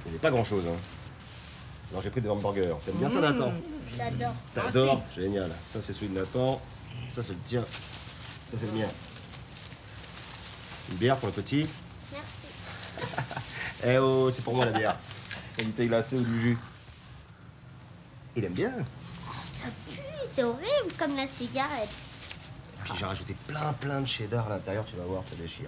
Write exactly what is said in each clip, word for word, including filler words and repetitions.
Il n'y avait pas grand-chose, hein. Alors j'ai pris des hamburgers. T'aimes bien ça, Nathan? J'adore. T'adores? Génial. Ça, c'est celui de Nathan. Ça, c'est le tien. Ça, c'est le mien. Une bière pour le petit. Merci. Eh oh, c'est pour moi la bière. La bouteille glacée ou du jus. Il aime bien. Ça pue, c'est horrible comme la cigarette. Puis j'ai rajouté plein plein de cheddar à l'intérieur, tu vas voir, ça déchire.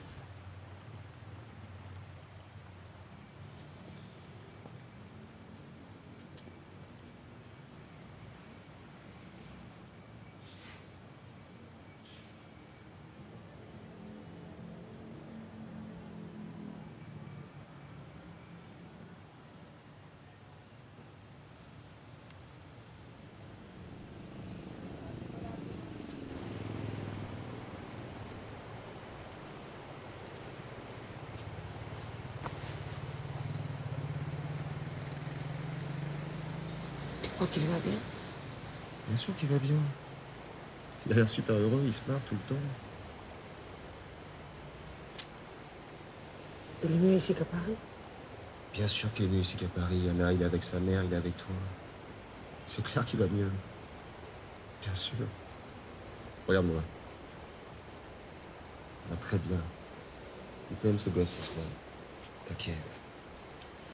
Tu crois qu'il va bien? Bien sûr qu'il va bien. Il a l'air super heureux, il se marre tout le temps. Il est mieux ici qu'à Paris? Bien sûr qu'il est mieux ici qu'à Paris. Anna, il est avec sa mère, il est avec toi. C'est clair qu'il va mieux. Bien sûr. Regarde-moi. Il va très bien. Il t'aime ce gosse ce soir. T'inquiète.